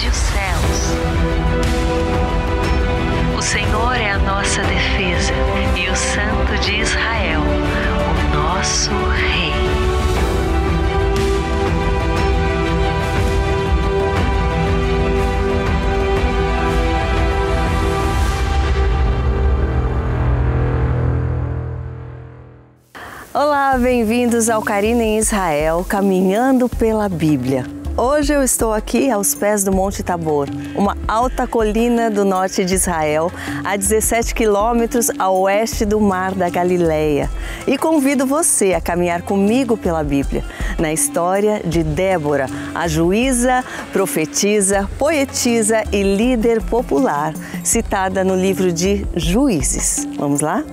e os céus. O Senhor é a nossa defesa e o Santo de Israel, o nosso Rei. Olá, bem-vindos ao Karina em Israel, caminhando pela Bíblia. Hoje eu estou aqui aos pés do Monte Tabor, uma alta colina do norte de Israel, a 17 quilômetros a oeste do Mar da Galileia. E convido você a caminhar comigo pela Bíblia, na história de Débora, a juíza, profetisa, poetisa e líder popular, citada no livro de Juízes. Vamos lá?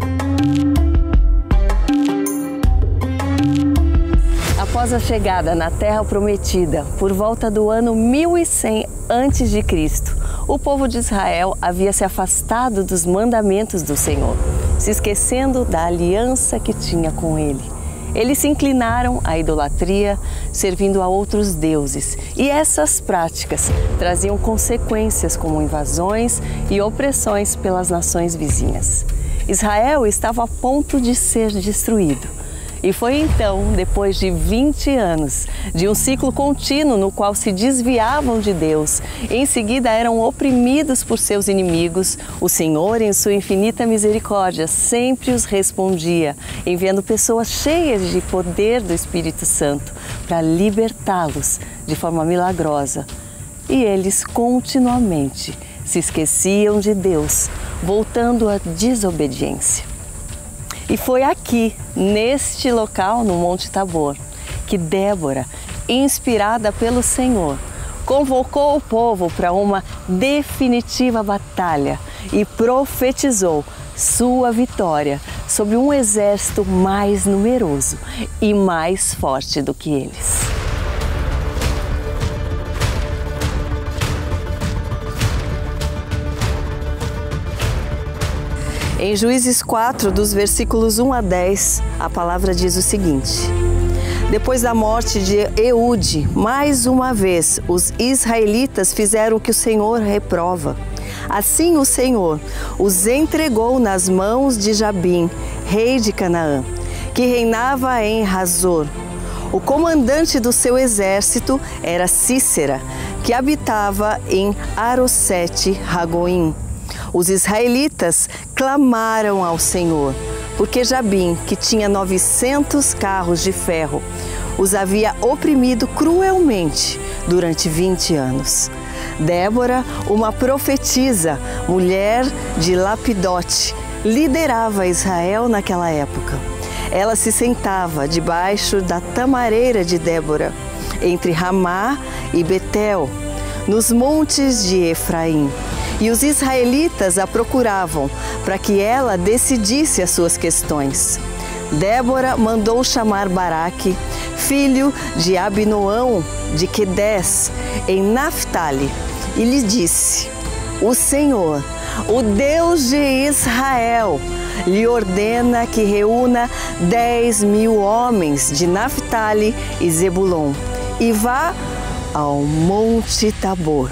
Após a chegada na Terra Prometida, por volta do ano 1100 a.C., o povo de Israel havia se afastado dos mandamentos do Senhor, se esquecendo da aliança que tinha com Ele. Eles se inclinaram à idolatria, servindo a outros deuses, e essas práticas traziam consequências como invasões e opressões pelas nações vizinhas. Israel estava a ponto de ser destruído. E foi então, depois de 20 anos, de um ciclo contínuo no qual se desviavam de Deus, em seguida eram oprimidos por seus inimigos, o Senhor, em sua infinita misericórdia, sempre os respondia, enviando pessoas cheias de poder do Espírito Santo para libertá-los de forma milagrosa. E eles continuamente se esqueciam de Deus, voltando à desobediência. E foi aqui, neste local, no Monte Tabor, que Débora, inspirada pelo Senhor, convocou o povo para uma definitiva batalha e profetizou sua vitória sobre um exército mais numeroso e mais forte do que eles. Em Juízes 4, dos versículos 1 a 10, a palavra diz o seguinte: Depois da morte de Eude, mais uma vez, os israelitas fizeram o que o Senhor reprova. Assim o Senhor os entregou nas mãos de Jabim, rei de Canaã, que reinava em Hazor. O comandante do seu exército era Sísera, que habitava em Arosete-Ragoim. Os israelitas clamaram ao Senhor, porque Jabim, que tinha 900 carros de ferro, os havia oprimido cruelmente durante 20 anos. Débora, uma profetisa, mulher de Lapidote, liderava Israel naquela época. Ela se sentava debaixo da tamareira de Débora, entre Ramá e Betel, nos montes de Efraim. E os israelitas a procuravam para que ela decidisse as suas questões. Débora mandou chamar Baraque, filho de Abinoão de Quedes, em Naftali, e lhe disse: O Senhor, o Deus de Israel, lhe ordena que reúna 10.000 homens de Naftali e Zebulon e vá ao Monte Tabor.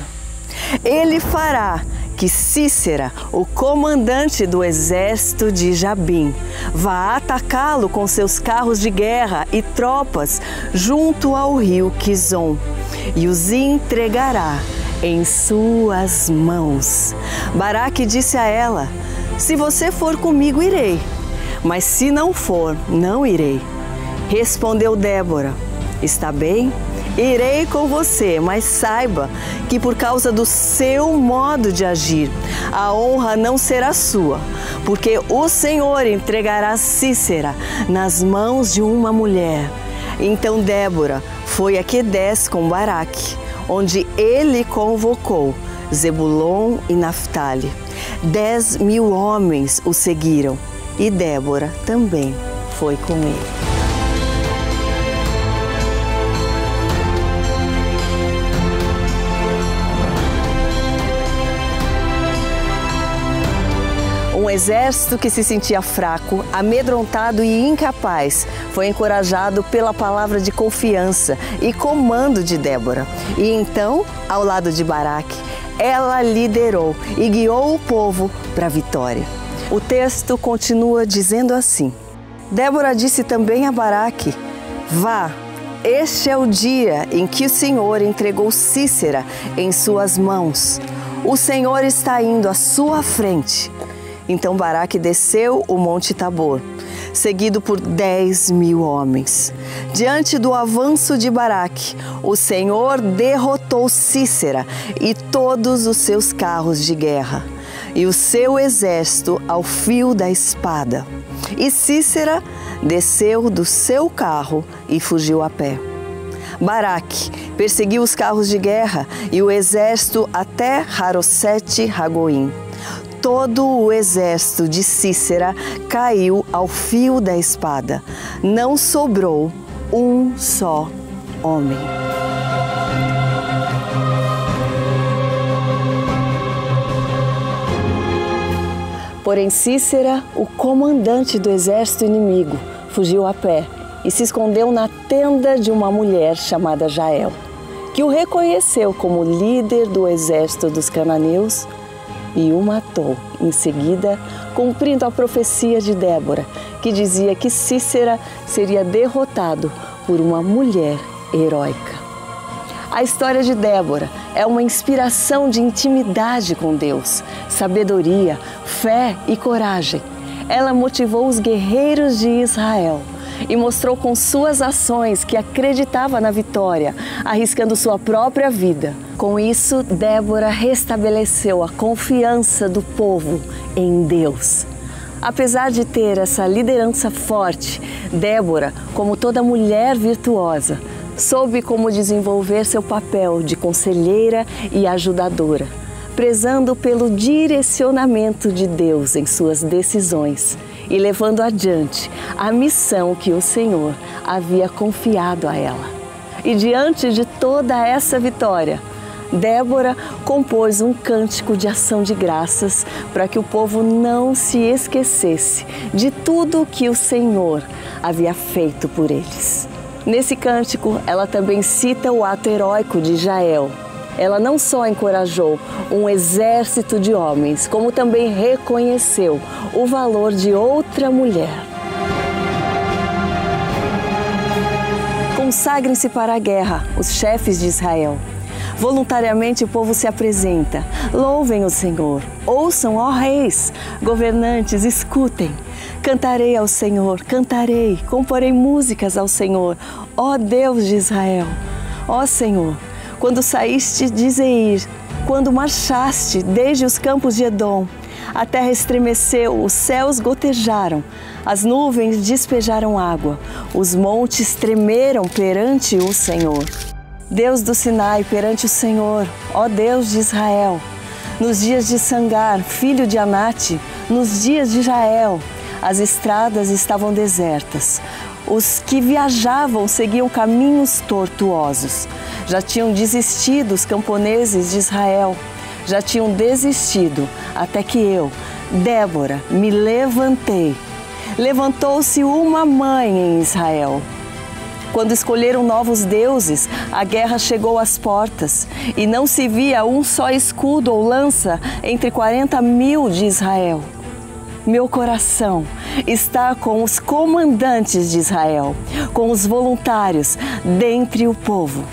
Ele fará que Sísera, o comandante do exército de Jabim, vá atacá-lo com seus carros de guerra e tropas junto ao rio Quizon e os entregará em suas mãos. Baraque disse a ela: Se você for comigo, irei, mas se não for, não irei. Respondeu Débora: Está bem, irei com você, mas saiba que por causa do seu modo de agir, a honra não será sua, porque o Senhor entregará Sísera nas mãos de uma mulher. Então Débora foi a Quedes com Baraque, onde ele convocou Zebulon e Naftali. 10.000 homens o seguiram e Débora também foi com ele. Um exército que se sentia fraco, amedrontado e incapaz foi encorajado pela palavra de confiança e comando de Débora. E então, ao lado de Baraque, ela liderou e guiou o povo para a vitória. O texto continua dizendo assim: Débora disse também a Baraque: vá, este é o dia em que o Senhor entregou Sísera em suas mãos. O Senhor está indo à sua frente. Então Baraque desceu o monte Tabor, seguido por 10.000 homens. Diante do avanço de Baraque, o Senhor derrotou Sísera e todos os seus carros de guerra, e o seu exército ao fio da espada. E Sísera desceu do seu carro e fugiu a pé. Baraque perseguiu os carros de guerra e o exército até Harosete-Ragoim. Todo o exército de Sísera caiu ao fio da espada. Não sobrou um só homem. Porém, Sísera, o comandante do exército inimigo, fugiu a pé e se escondeu na tenda de uma mulher chamada Jael, que o reconheceu como líder do exército dos cananeus e o matou em seguida, cumprindo a profecia de Débora, que dizia que Sísera seria derrotado por uma mulher heróica. A história de Débora é uma inspiração de intimidade com Deus, sabedoria, fé e coragem. Ela motivou os guerreiros de Israel e mostrou com suas ações que acreditava na vitória, arriscando sua própria vida. Com isso, Débora restabeleceu a confiança do povo em Deus. Apesar de ter essa liderança forte, Débora, como toda mulher virtuosa, soube como desenvolver seu papel de conselheira e ajudadora, prezando pelo direcionamento de Deus em suas decisões e levando adiante a missão que o Senhor havia confiado a ela. E diante de toda essa vitória, Débora compôs um cântico de ação de graças para que o povo não se esquecesse de tudo o que o Senhor havia feito por eles. Nesse cântico, ela também cita o ato heróico de Jael. Ela não só encorajou um exército de homens, como também reconheceu o valor de outra mulher. Consagrem-se para a guerra, os chefes de Israel. Voluntariamente o povo se apresenta. Louvem o Senhor. Ouçam, ó reis, governantes, escutem. Cantarei ao Senhor, cantarei, comporei músicas ao Senhor, ó Deus de Israel. Ó Senhor, quando saíste de Zeir, quando marchaste desde os campos de Edom, a terra estremeceu, os céus gotejaram, as nuvens despejaram água, os montes tremeram perante o Senhor. Deus do Sinai, perante o Senhor, ó Deus de Israel. Nos dias de Sangar, filho de Anate, nos dias de Jael, as estradas estavam desertas. Os que viajavam seguiam caminhos tortuosos. Já tinham desistido os camponeses de Israel. Já tinham desistido até que eu, Débora, me levantei. Levantou-se uma mãe em Israel. Quando escolheram novos deuses, a guerra chegou às portas e não se via um só escudo ou lança entre 40.000 de Israel. Meu coração está com os comandantes de Israel, com os voluntários dentre o povo.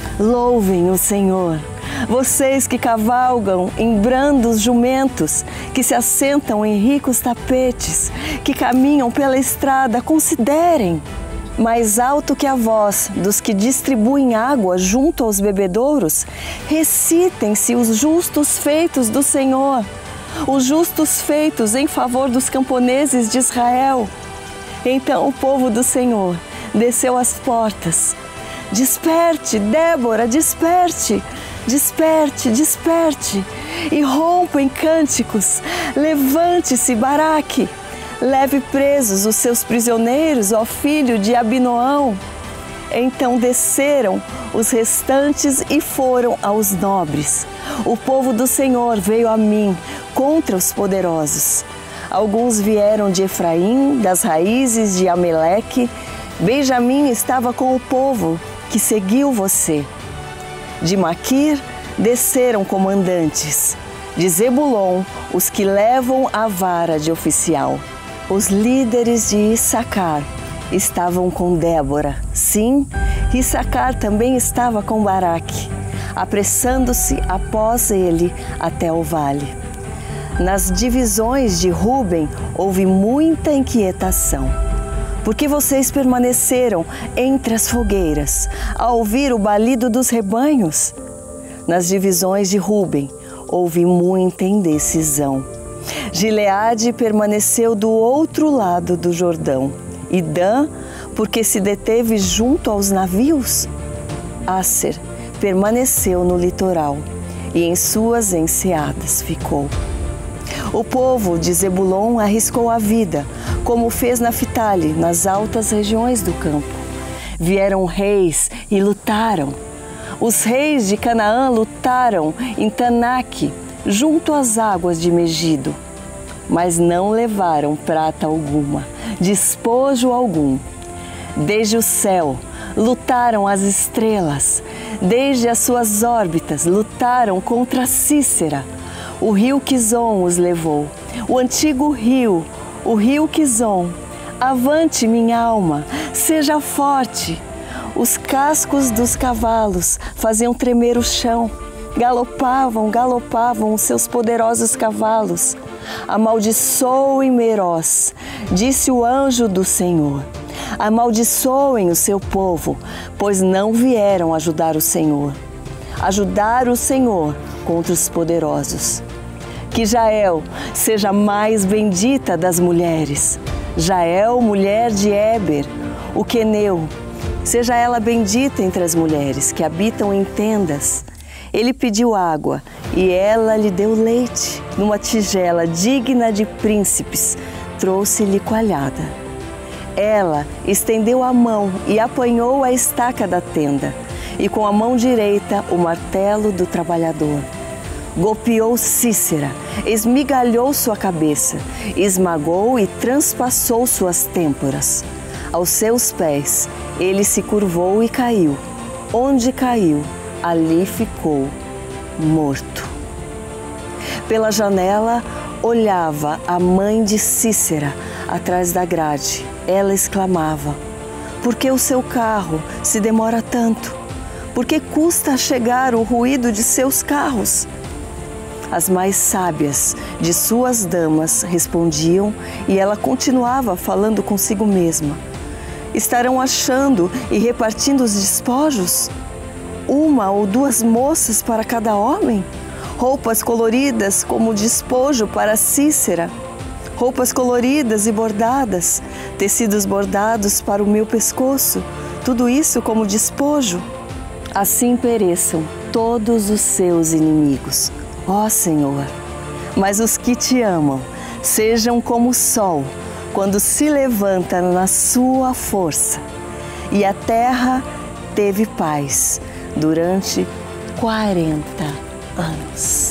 Louvem o Senhor, vocês que cavalgam em brandos jumentos, que se assentam em ricos tapetes, que caminham pela estrada, considerem. Mais alto que a voz dos que distribuem água junto aos bebedouros, recitem-se os justos feitos do Senhor, os justos feitos em favor dos camponeses de Israel. Então o povo do Senhor desceu às portas. Desperte, Débora, desperte, desperte, desperte, e rompa em cânticos. Levante-se, Baraque. Leve presos os seus prisioneiros, ó filho de Abinoão. Então desceram os restantes e foram aos nobres. O povo do Senhor veio a mim contra os poderosos. Alguns vieram de Efraim, das raízes de Ameleque. Benjamim estava com o povo que seguiu você. De Maquir desceram comandantes. De Zebulon, os que levam a vara de oficial. Os líderes de Issacar estavam com Débora. Sim, Issacar também estava com Baraque, apressando-se após ele até o vale. Nas divisões de Ruben houve muita inquietação, porque vocês permaneceram entre as fogueiras, a ouvir o balido dos rebanhos. Nas divisões de Ruben houve muita indecisão. Gileade permaneceu do outro lado do Jordão, e Dan, porque se deteve junto aos navios. Asser permaneceu no litoral, e em suas enseadas ficou. O povo de Zebulon arriscou a vida, como fez Naftali, nas altas regiões do campo. Vieram reis e lutaram. Os reis de Canaã lutaram em Tanaque, junto às águas de Megido, mas não levaram prata alguma, despojo algum. Desde o céu lutaram as estrelas, desde as suas órbitas lutaram contra Cícera. O rio Quizon os levou, o antigo rio, o rio Quizon. Avante, minha alma, seja forte. Os cascos dos cavalos faziam tremer o chão. Galopavam, galopavam os seus poderosos cavalos. Amaldiçoem Meroz, disse o anjo do Senhor. Amaldiçoem o seu povo, pois não vieram ajudar o Senhor. Ajudar o Senhor contra os poderosos. Que Jael seja a mais bendita das mulheres. Jael, mulher de Éber, o queneu. Seja ela bendita entre as mulheres que habitam em tendas. Ele pediu água e ela lhe deu leite. Numa tigela digna de príncipes, trouxe-lhe coalhada. Ela estendeu a mão e apanhou a estaca da tenda, e com a mão direita o martelo do trabalhador. Golpeou Cícera, esmigalhou sua cabeça, esmagou e transpassou suas têmporas. Aos seus pés ele se curvou e caiu. Onde caiu, ali ficou morto. Pela janela olhava a mãe de Cícera atrás da grade. Ela exclamava: por que o seu carro se demora tanto? Por que custa a chegar o ruído de seus carros? As mais sábias de suas damas respondiam e ela continuava falando consigo mesma: estarão achando e repartindo os despojos? Uma ou duas moças para cada homem? Roupas coloridas como despojo para Cícera? Roupas coloridas e bordadas, tecidos bordados para o meu pescoço, tudo isso como despojo? Assim pereçam todos os seus inimigos, ó Senhor. Mas os que te amam sejam como o sol, quando se levanta na sua força. E a terra teve paz durante 40 anos.